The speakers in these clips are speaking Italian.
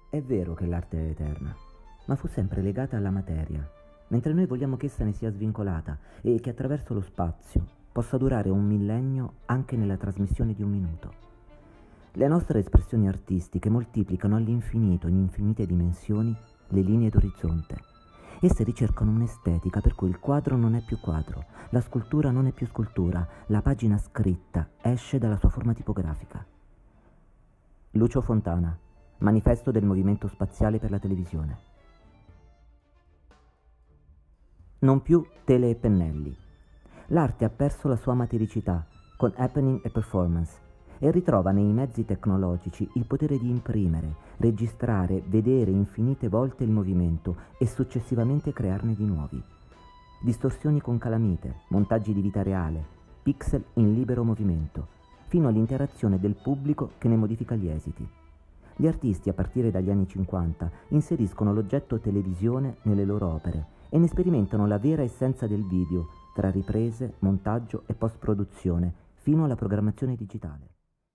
È vero che l'arte è eterna, ma fu sempre legata alla materia, mentre noi vogliamo che essa ne sia svincolata e che attraverso lo spazio possa durare un millennio anche nella trasmissione di un minuto. Le nostre espressioni artistiche moltiplicano all'infinito, in infinite dimensioni, le linee d'orizzonte. Esse ricercano un'estetica per cui il quadro non è più quadro, la scultura non è più scultura, la pagina scritta esce dalla sua forma tipografica. Lucio Fontana, Manifesto del Movimento Spaziale per la Televisione. Non più tele e pennelli. L'arte ha perso la sua matericità con happening e performance e ritrova nei mezzi tecnologici il potere di imprimere, registrare, vedere infinite volte il movimento e successivamente crearne di nuovi. Distorsioni con calamite, montaggi di vita reale, pixel in libero movimento, fino all'interazione del pubblico che ne modifica gli esiti. Gli artisti, a partire dagli anni 50, inseriscono l'oggetto televisione nelle loro opere e ne sperimentano la vera essenza del video, tra riprese, montaggio e post-produzione, fino alla programmazione digitale.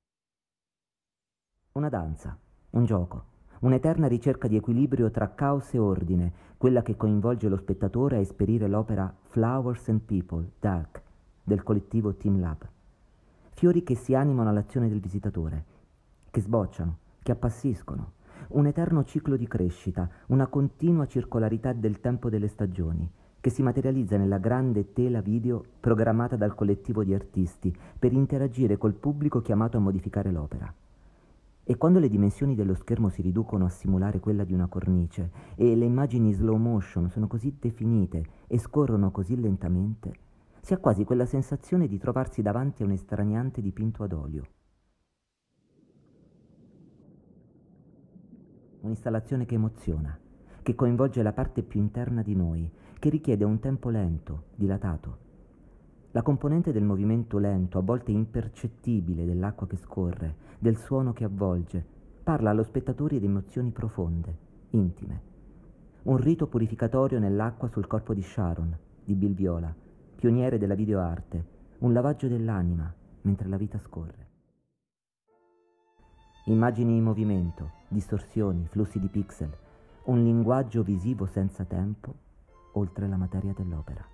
Una danza, un gioco, un'eterna ricerca di equilibrio tra caos e ordine, quella che coinvolge lo spettatore a esperire l'opera Flowers and People, Dark, del collettivo Team Lab. Fiori che si animano all'azione del visitatore, che sbocciano, che appassiscono, un eterno ciclo di crescita, una continua circolarità del tempo delle stagioni, che si materializza nella grande tela video programmata dal collettivo di artisti per interagire col pubblico chiamato a modificare l'opera. E quando le dimensioni dello schermo si riducono a simulare quella di una cornice e le immagini slow motion sono così definite e scorrono così lentamente, si ha quasi quella sensazione di trovarsi davanti a un estraniante dipinto ad olio. Un'installazione che emoziona, che coinvolge la parte più interna di noi, che richiede un tempo lento, dilatato. La componente del movimento lento, a volte impercettibile, dell'acqua che scorre, del suono che avvolge, parla allo spettatore di emozioni profonde, intime. Un rito purificatorio nell'acqua sul corpo di Sharon, di Bill Viola, pioniere della videoarte, un lavaggio dell'anima mentre la vita scorre. Immagini in movimento, distorsioni, flussi di pixel, un linguaggio visivo senza tempo, oltre la materia dell'opera.